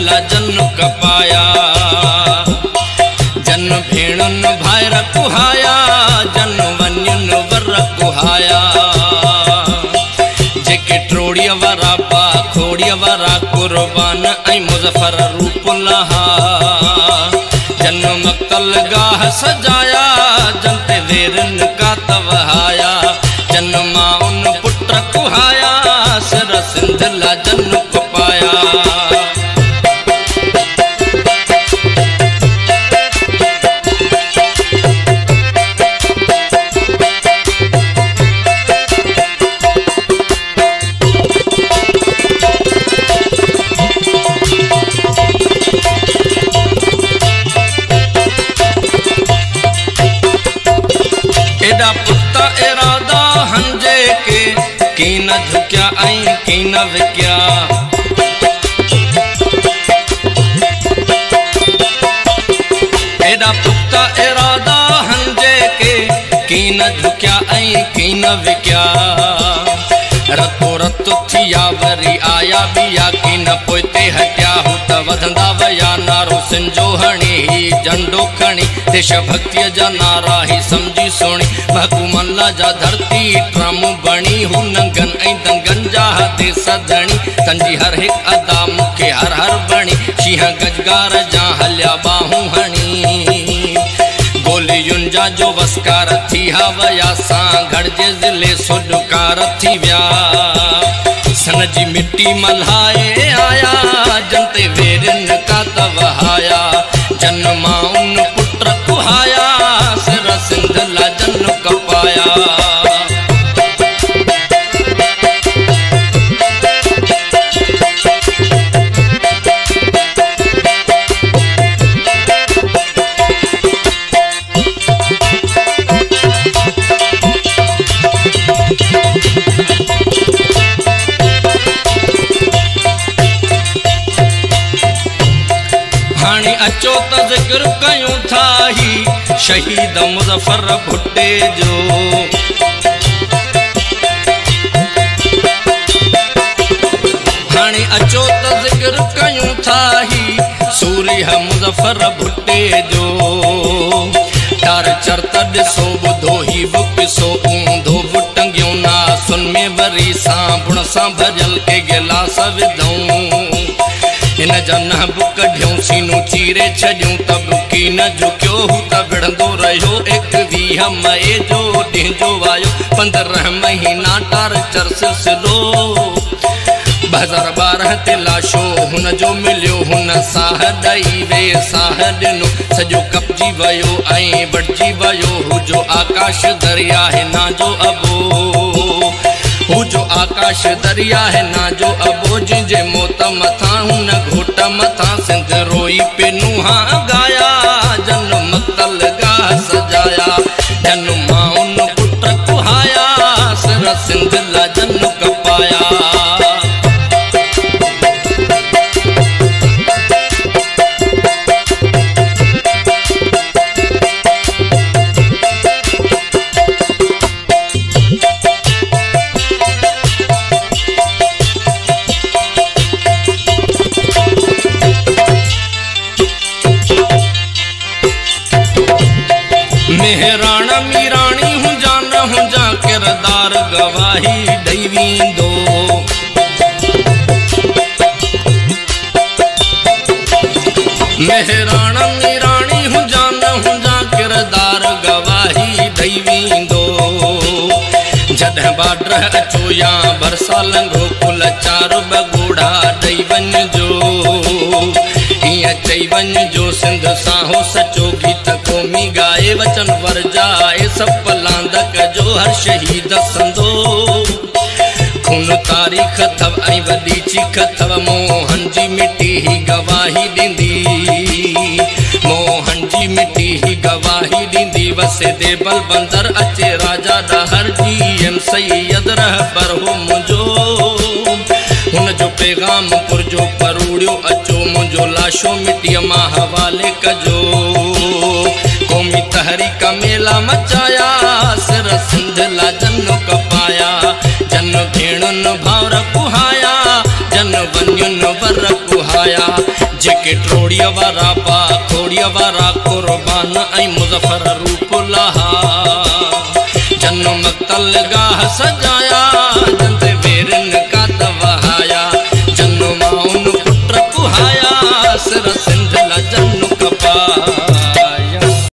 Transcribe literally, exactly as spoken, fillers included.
ला जन कपाया। जन भेणुन भायर कुहाया जन वन्युन वर कुहाया। जेके ट्रोड़िया वरा पा खोड़िया वरा कुर्बान ऐं मुज़फ़र रूप लहा। जन मक्तल गाह सजाया जन ते वेरन का तवहाया। जन माउन पुत्र कुहाया सिर सिंध ला जन कपाया। एडा पुता इरादा हंजे के की न झुकिया ऐं की न विकिया। एडा पुता इरादा हंजे के की न झुकिया ऐं की न विकिया। रतो रतो थिया वरी आया बिया की न पोइते हटिया हू त वधंदा वया। नारो सिंजो हणी झंडो खणी देश भक्तिय जा नारा ही समझी सोणी। महकूमन ला जा धरती ट्रम बणी हू नंगन ऐं दंगन जा हथे सधणी। तंजी हर हिक अदा मुखे हर हर बणी शींह गजगार जा हलिया बाहूं हणी। गोलियुन जा जो वस्कार थी हवया सां घड़जे ज़िले सुडकार थी व्या। सन जी मिट्टी मल्हाए आया जन ते वेरन का तवहाया। जन माउन पुत्र कुहाया सिर सिंध ला जन कपाया। हाणे अचो त ज़िक्र कयूं था ही शहीद मुज़फ़र भुट्टे जो। हाणे अचो त ज़िक्र कयूं था ही सूर्य मुज़फ़र भुट्टे जो। तार चरत ॾिसो ॿुधो ही बुक सो ऊंधो बि टंगियो ना सुन में वरी सां सां भरियल के गिलास विधऊं। इन जा नहब कढियूं सीनू चीरे छॾियूं तब की न झुकियो हू त विढ़ंदो रहियो। एकवीह मई जो ॾींहुं जो आयो पंद्रहं महीना टार चर सिलसिलो। ॿ हज़ार ॿारहं ते लाशो हुन जो मिलियो हुन साह ॾई वे साह ॾिनो। सॼो कपजी वियो ऐं बटिजी वियो हू जो आकाश दरिया हिना जो अबो। हू जो आकाश दरिया है ना जो अबो जिंजे मौत मथा हुन घोट मथा सिंध रोई पे नुहा गाया। जन मक्तल गाह सजाया जन माउन पुत्र कुहाया सिर सिंध ला जन कपाया। मेहराण मीराणी हुंजा न हुंजा किरदार गवाही ॾई वेंदो। मेहराण मीराणी हुंजा न हुंजा किरदार गवाही ॾई वेंदो। जॾहिं बाड्र अचो या बरसा लंघो कुल चार बगोड़ा ॾई वञिजो। ईअं चई वञिजो सिंध सां हो सचो गीत क़ौमी गाए वचन वरजाए सप लांदक जो हर शहीद संदो। खून तारीख़ अथव ऐं वॾी चीख अथव मोहन जी मिट्टी ही गवाही ॾींदी। मोहन जी मिट्टी ही गवाही ॾींदी। वसे दे बल बंदर अचे राजा ॾहर जी एम सैयद रहबर हो मुंहिंजो। हुन जो पैगाम पुरजो परूड़ियो अचो मुंहिंजो लाशो मिट्टीअ मां हवाले कजो। क़ौमी तहरीक मेला मचाया सिर सिंध ला जन कपाया। जन भेणुन भाउर कुहाया जन वञुन वर कुहाया। के ट्रोड़िया वारा पा खोड़िया वारा कुर्बान ऐं मुज़फ़र रूप लहा जन्म तलगाह सजाया।